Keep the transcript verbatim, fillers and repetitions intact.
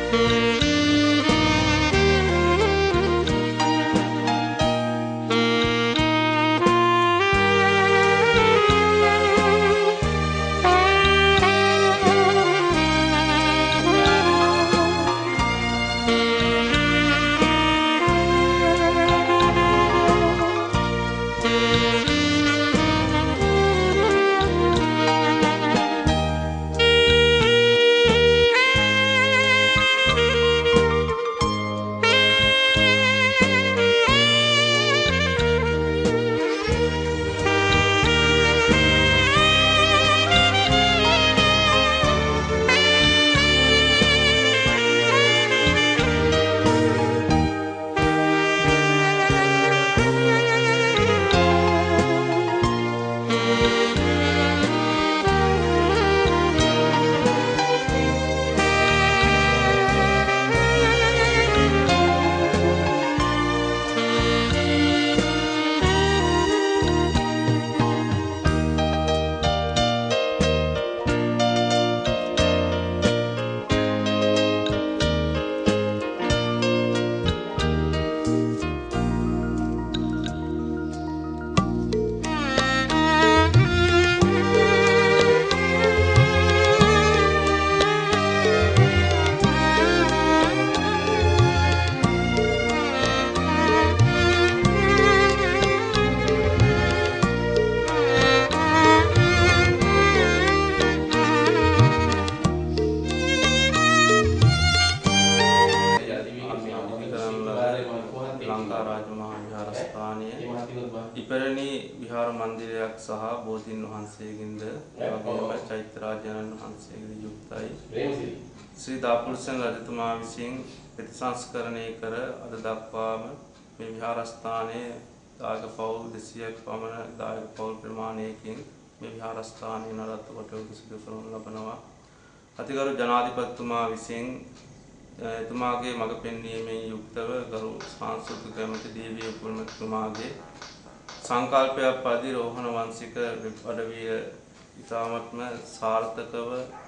ඉපරණි විහාර මන්දිරයක් සහ බෝධීන් වහන්සේගෙන්ද එවැගේම චෛත්‍යරාජයන් වහන්සේගෙන් යුක්තයි. ශ්‍රී දාපුරුෂයන් රජතුමා විසින් ප්‍රතිසංස්කරණය කර අද දක්වාම මේ විහාරස්ථානයේ දායක පවුල් දෙසීයක් පමණ දායක පවුල් ප්‍රමාණයකින් මේ විහාරස්ථානයේ නඩත්තු කොට සිදු කරනු ලබනවා. අතිගරු ජනාධිපතිතුමා විසින් එතුමාගේ මඟ පෙන්වීමෙන් යුක්තව ගරු සංස්කෘතික ඇමති දේවිය පුල්මතුමාගේ සංකල්පයක් පරිදි රෝහණ වංශික අඩවිය ඉතාමත්ම සාර්ථකව